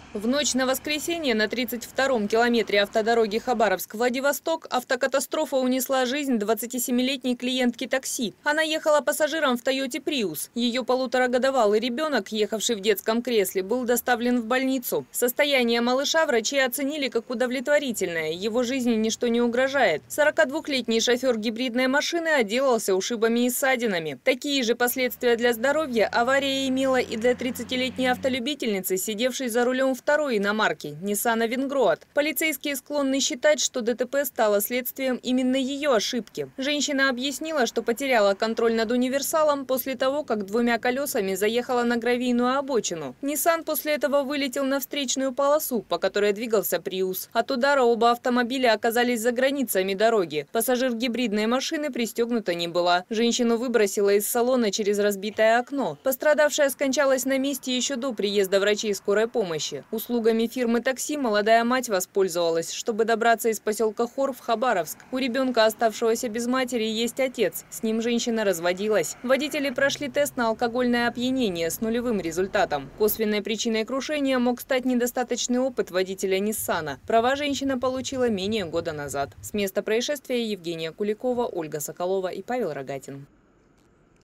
В ночь на воскресенье на 32-м километре автодороги Хабаровск-Владивосток автокатастрофа унесла жизнь 27-летней клиентки такси. Она ехала пассажиром в Тойоте Приус. Ее полуторагодовалый ребенок, ехавший в детском кресле, был доставлен в больницу. Состояние малыша врачи оценили как удовлетворительное. Его жизни ничто не угрожает. 42-летний шофер гибридной машины отделался ушибами и ссадинами. Такие же последствия для здоровья авария имела и для 30-летней автолюбительницы, сидевшей за рулем второй иномарки – Nissan Wingrad. Полицейские склонны считать, что ДТП стало следствием именно ее ошибки. Женщина объяснила, что потеряла контроль над универсалом после того, как двумя колесами заехала на гравийную обочину. Nissan после этого вылетел на встречную полосу, по которой двигался Prius. От удара оба автомобиля оказались за границами дороги. Пассажир гибридной машины пристегнута не была. Женщину выбросила из салона через разбитое окно. Пострадавшая скончалась на месте еще до приезда врачей скорой помощи. Услугами фирмы такси молодая мать воспользовалась, чтобы добраться из поселка Хор в Хабаровск. У ребенка, оставшегося без матери, есть отец. С ним женщина разводилась. Водители прошли тест на алкогольное опьянение с нулевым результатом. Косвенной причиной крушения мог стать недостаточный опыт водителя Ниссана. Права женщина получила менее года назад. С места происшествия Евгения Куликова, Ольга Соколова и Павел Рогатин.